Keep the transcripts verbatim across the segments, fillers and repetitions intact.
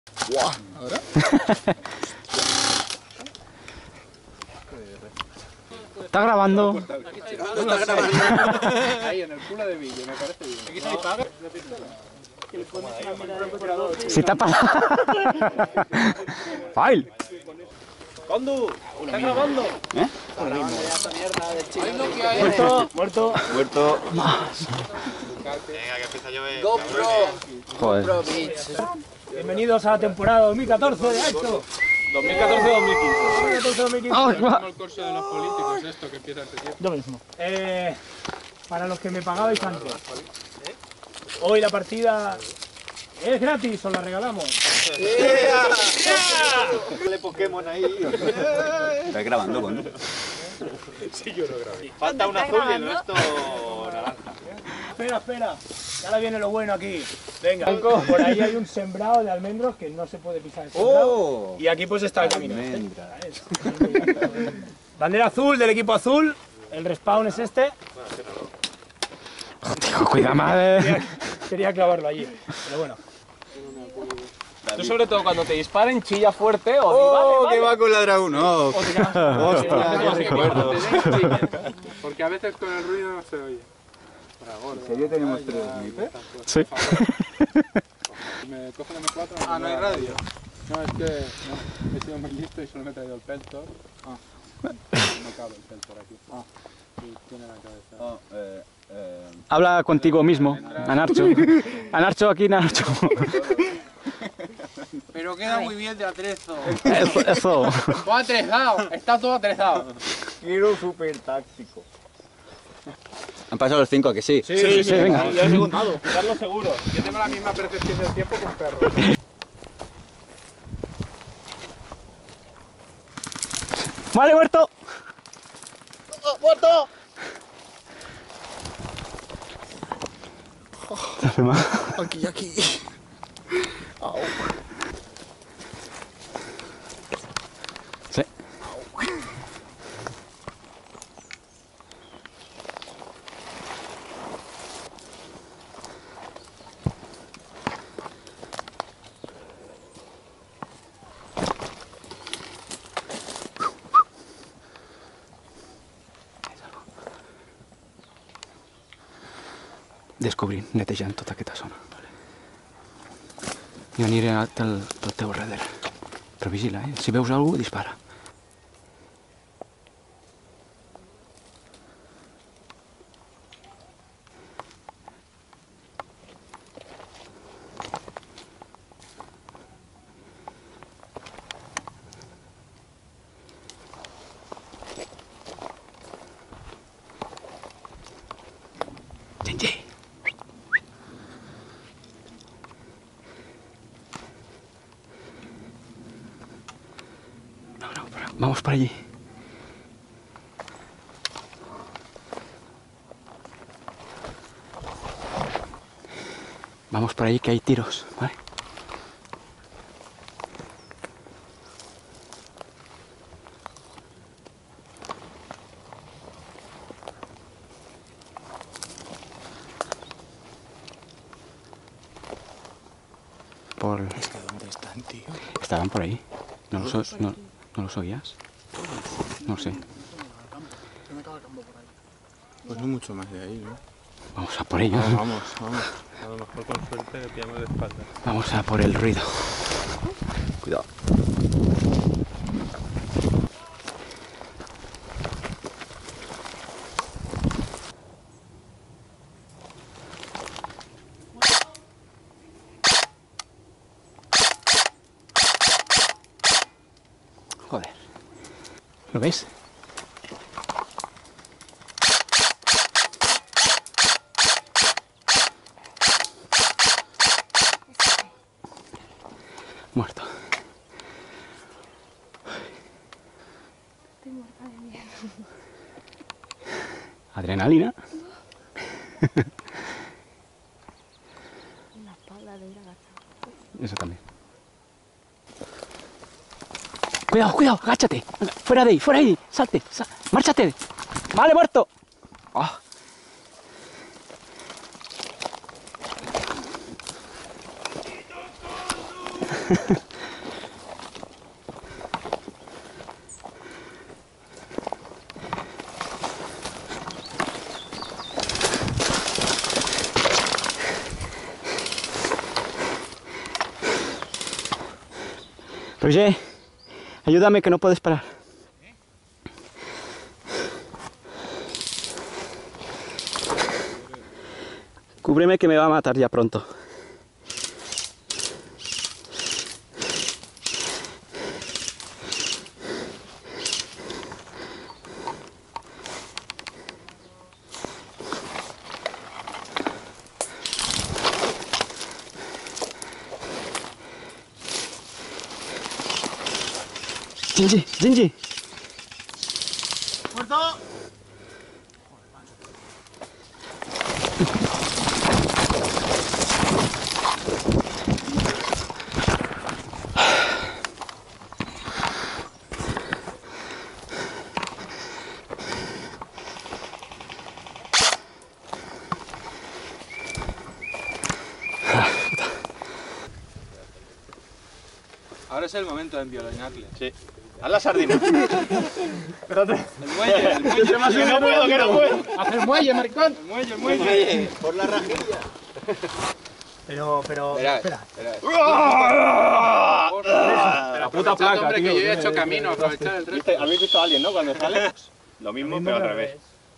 Buah, ¿ahora? ¿Está grabando? No está grabando. Ahí en el culo de vídeo, me parece bien. Aquí se paga. Si está pasando. ¡File! ¡Condu! ¿Está grabando? ¿Eh? Muerto, muerto. Muerto. Venga, que empieza a llover. GoPro. Joder. GoPro, bitch. Bienvenidos a la temporada dos mil catorce de esto. dos mil catorce dos mil quince. dos mil catorce dos mil quince. ¡Ay, va! Como el curso de los políticos, esto que empieza este tiempo. Yo mismo. Eh, para los que me pagabais antes. Hoy la partida es gratis, os la regalamos. Dale Pokémon ahí. ¿Estás grabando, Condu? Sí, yo lo grabé. Falta un azul y el resto naranja. Espera, espera. Y ahora viene lo bueno aquí. Venga. Por ahí hay un sembrado de almendros que no se puede pisar el sembrado. ¡Oh! Y aquí pues está el camino. Almendras. Bandera azul del equipo azul. El respawn es este. Tío, cuida madre. Quería, quería clavarlo allí. Pero bueno. Tú sobre todo cuando te disparen chilla fuerte o ¡Oh, vale, que vale. va con la Dragon! ¡Oh! O te quedas- ¡Hostia, qué Porque recuerdo! cuando te den chilla. Porque a veces con el ruido no se oye. ¿En serio tenemos tres snipers? Sí. ¿Me coge el eme cuatro? Ah, no hay radio. No, es que no, he sido muy listo y solo me he traído el peltor. Ah. No cabe el peltor aquí. Ah. Y tiene la cabeza. Oh, eh, eh... Habla contigo mismo, Anarcho. Anarcho aquí, Anarcho. Pero queda muy bien de atrezo. Eso, eso. Todo atrezado, está todo atrezado. Giro super táctico. Han pasado los cinco, ¿a que sí? Sí, sí, sí, venga. Ya he preguntado. Darlo seguro. Yo tengo la misma percepción del tiempo que un perro. Vale, muerto. ¡Muerto! Dale más. Aquí, aquí. Au. Sí. Descobrir, netejant tota aquesta zona. Vale. Jo aniré al, al teu darrere. Però vigila, eh? Si veus alguna cosa, dispara. Genji. No, no, pero vamos para allí. Vamos por allí que hay tiros, ¿vale? Por... ¿Dónde están, tío? Estaban por ahí. ¿No los, o- no, ¿no los oías? No sé. Pues no mucho más de ahí, ¿no? Vamos a por ellos. Vamos, vamos. A lo mejor con suerte le pillamos de espalda. Vamos a por el ruido. Cuidado. Joder. ¿Lo ves? Muerto. Estoy muerta de miedo. Adrenalina. En la espalda de ir agachado. Eso también. Cuidado, cuidado, agáchate. Fuera de ahí, fuera de ahí. Salte, sal, márchate. Vale, muerto. Ah. Roger, ayúdame que no puedes parar. Cúbreme que me va a matar ya pronto. Gingy, Gingy. ¡Muerto! Ahora es el momento de enviolinarle. Sí. Haz la sardina. Espérate. El muelle, el muelle. Que no puedo, que no puedo. Haz el muelle, maricón. El muelle, el muelle. Por la rajilla. Pero, pero, Verás, espera. verás. La puta placa, hombre, tío. que yo ya he hecho camino, aprovechar el resto. ¿Viste? ¿Habéis visto a alguien, no? Cuando sale. Lo mismo, pero al revés.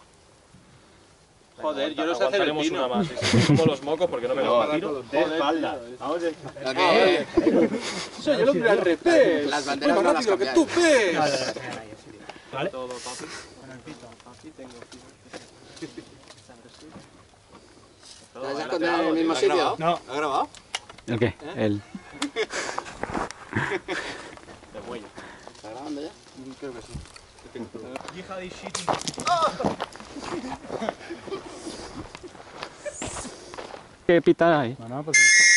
Joder, yo no sé hacer el Aguantaremos pino. una más. Sí, como los mocos porque no me No, lo tiro. de espalda. Vamos de ¿La qué? Soy el hombre al revés. Las banderas Voy no más las rápido que cambiáis. tú, pez. Vale, vale, venga, ahí, así, ¿vale? Todo, papi. ¿Te vas a esconder en el mismo sitio? No. ¿Lo has grabado? ¿El qué? El... De muelle. ¿Está grabando ya? Creo que sí. ¿Qué pita ahí? No, no, pues...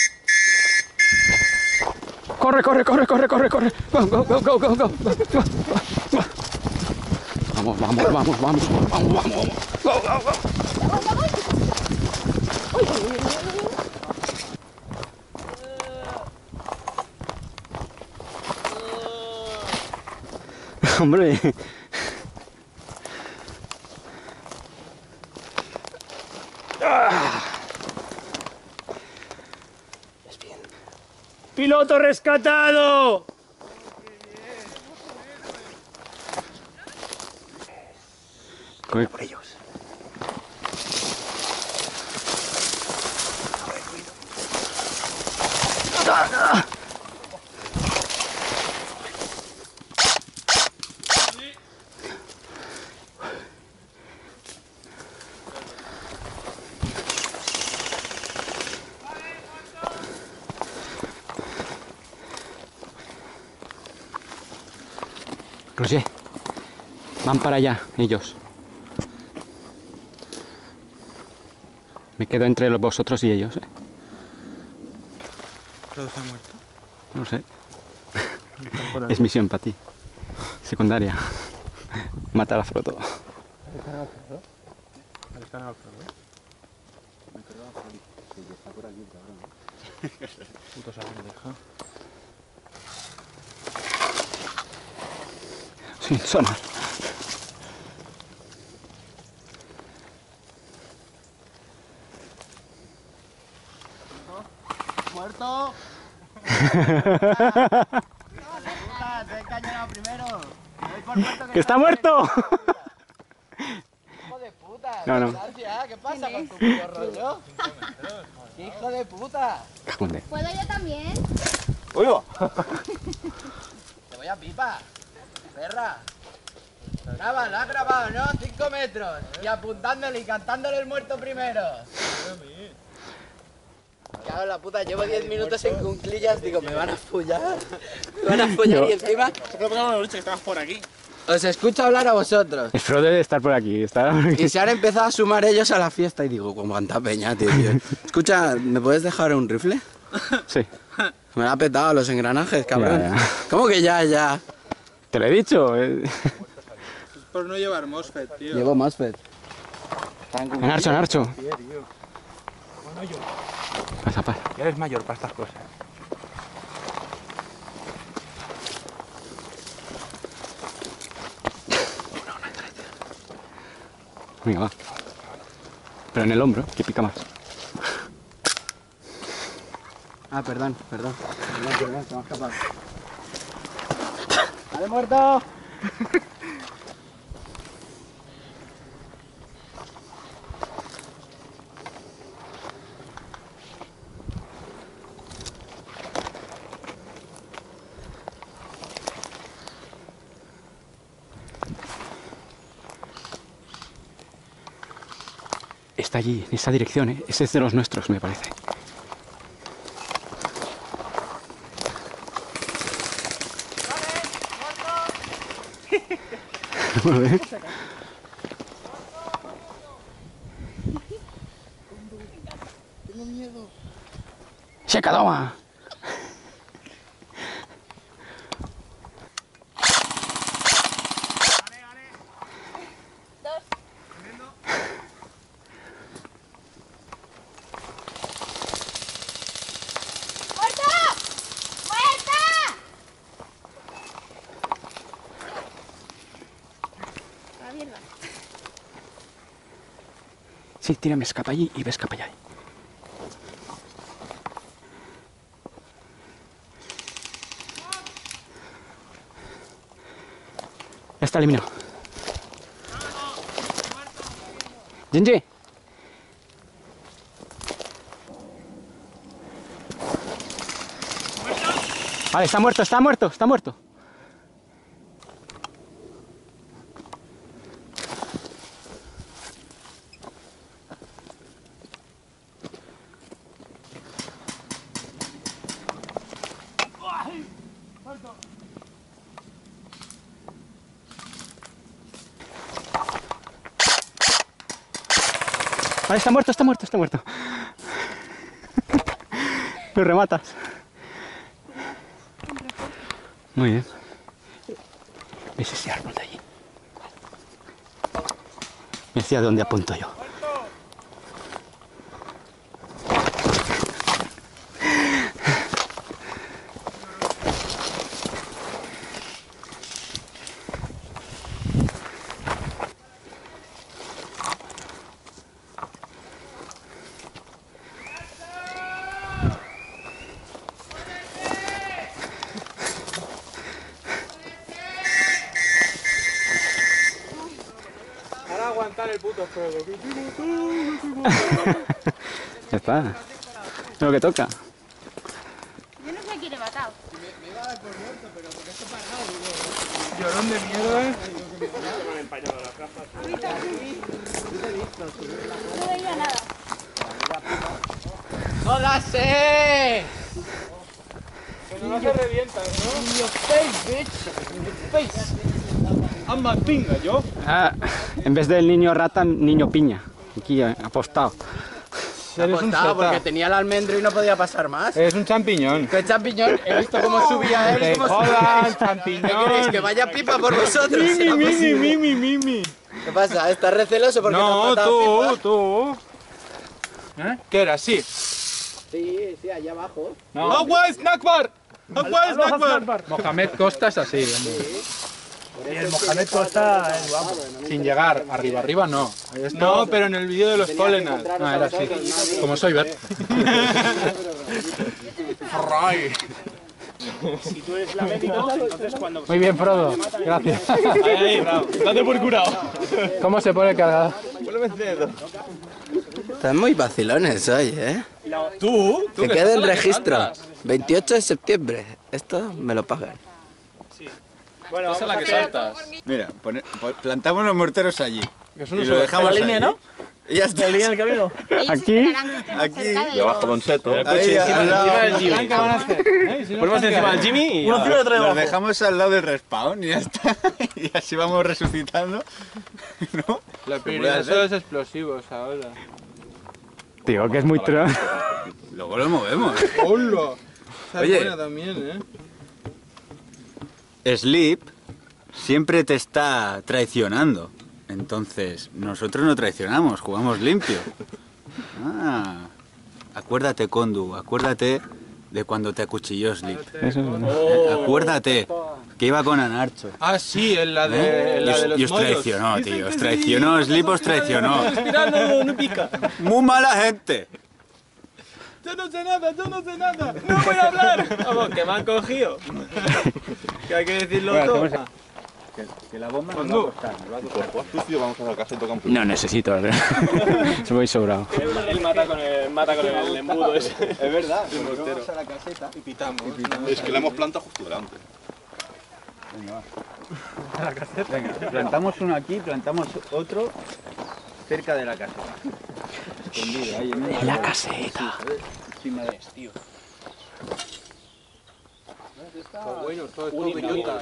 Corre, corre, corre, corre, corre, corre. Go, go, go, go, go, go. Vamos, vamos, vamos, vamos, vamos, vamos, vamos. Go, go, go. Hombre. ¡Piloto rescatado! Corre por ellos. Roger, van para allá, ellos. Me quedo entre los- vosotros y ellos, ¿eh? ¿Todos han muerto? No sé. Es misión para ti. Secundaria. Matar a Frodo. Puto saben, deja. Sin sonar. ¡Muerto! ¡Se encañonado primero! Voy por muerto ¡Que está muerto! ¡Hijo de puta! No, no. García, ¿qué pasa con tu puto rollo? ¡Qué hijo de puta! Cajunde. ¿Puedo yo también? ¡Uy, va! ¡Te voy a pipa! ¡Perra! Graba, lo has grabado, ¿no? Cinco metros. Y apuntándole y cantándole el muerto primero. Cago en la puta, llevo diez minutos en cunclillas, digo, me van a follar. Me van a follar y encima... que estabas por aquí. Os escucho hablar a vosotros. El Frodo debe estar por aquí. Está... Y se han empezado a sumar ellos a la fiesta y digo, como cuánta peña, tío. tío. Escucha, ¿me puedes dejar un rifle? Sí. Me lo ha petado los engranajes, cabrón. Ya, ya. ¿Cómo que ya, ya? Te lo he dicho. eh. Es por no llevar MOSFET, tío. Llevo MOSFET. En Archo, en Archo. Pasa, pasa. Ya eres mayor para estas cosas. Venga, va. Pero en el hombro, que pica más. Ah, perdón, perdón. Perdón, perdón, se me ha escapado. ¡Vale, muerto! Está allí, en esa dirección, ¿eh? Ese es de los nuestros, me parece. Muy bien. Tengo miedo. ¡Shekadoma! Sí, tírame, escapa allí y ve escapa allá. Ya está eliminado. Genji. Vale, está muerto, está muerto, está muerto. Vale, está muerto, está muerto, está muerto. Lo rematas. Muy bien. ¿Ves ese árbol de allí? Me decía dónde apunto yo. Ahora aguantar el puto fuego. Ya está. Es lo que toca. Yo no sé a quién he matado. Llorón de mierda. No veía nada. ¡Jódase! Que no se revientas, ¿no? In your face, bitch. In your face. ¡Amba pinga, yo! Ah, en vez del niño rata, niño piña. Aquí eh, apostado. Eres un Apostado porque seta. tenía el almendro y no podía pasar más. Eres un champiñón. Que champiñón, he visto cómo subía él y ¡Te cómo jodan, subía. champiñón! ¿Qué queréis? ¿Que vaya pipa por vosotros? ¡Mimi, ¿Será mimi, posible? mimi, mimi! ¿Qué pasa? ¿Estás receloso porque te has No, matado tú, pipa? tú. ¿Eh? ¿Qué era? Sí. Sí, sí, allá abajo. ¡Agua Snackbar! ¡Agua Snackbar! Mohamed Costa es así, Y el Mohamed Costa es guapo. sin llegar arriba, arriba no. Esto- No, pero en el vídeo de los Colenas. Ah, era así. Como soy, ver. Si tú eres la médico, entonces cuando... Muy bien, Frodo. Gracias. Ahí, ahí, bravo. Date por curado. ¿Cómo se pone el cargador? Están muy vacilones hoy, ¿eh? ¿Tú? ¿Tú Que que quede estás el a la que registro. saltas? veintiocho de septiembre. Esto me lo pagan. Bueno, Estás a la vamos que a hacer- saltas. Mira, pone- pon- plantamos los morteros allí. Es Y un lo dejamos la línea, ahí. ¿no? Y ya está. ¿La línea del camino? Ellos Aquí, esperarán que estemos aquí, cerca de Debajo de un seto. Ahí, al lado. Encima del Jimmy. ¿Qué van a hacer? ¿Eh? Si no Ponemos están encima del quedados. Jimmy y... Uno encima y otro Los debajo. dejamos al lado del respawn y ya está. Y así vamos resucitando. ¿No? La puede prioridad hacer. son los explosivos ahora. digo que es muy tro... Luego lo movemos. ¡Hola! Esa Oye. es buena también, ¿eh? Sleep siempre te está traicionando. Entonces, nosotros no traicionamos, jugamos limpio. Ah, acuérdate, Kondu, acuérdate de cuando te acuchilló Sleep. Eso es verdad. Eh, Acuérdate. Que iba con Anarcho. Ah, sí, en la de, ¿Eh? en la Y os- de los y os mollos. traicionó, tío. Os traicionó, Slip os traicionó. Respirando, no pica. Muy mala gente. Yo no sé nada, yo no sé nada. No voy a hablar. Vamos, que me han cogido. Que hay que decirlo todo. Que, que la bomba nos va a costar, nos va a costar. Pues tú, tío, vamos a la casa y tocamos. No necesito. Se voy sobrado. Él, él mata con el, mata con el embudo ese. Es verdad, El porque mortero. vamos a la caseta y pitamos. Es que la hemos plantado justo delante. Venga, plantamos uno aquí, plantamos otro cerca de la caseta. Escondido, ahí en una La árbol. caseta. Encima de... tío. Todo bueno, todo, todo bellota.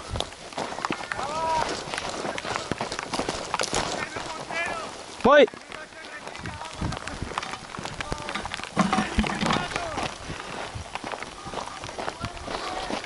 Voy.